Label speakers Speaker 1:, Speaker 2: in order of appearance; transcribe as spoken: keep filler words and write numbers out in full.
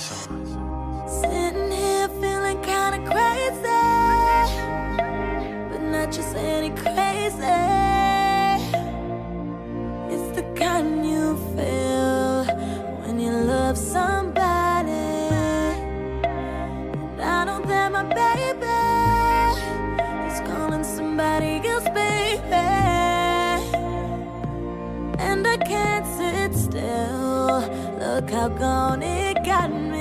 Speaker 1: Sitting here feeling kinda crazy, but not just any crazy. It's the kind you feel when you love somebody. And I know that my baby is calling somebody else, baby. And I can't sit still, look how gone it got me.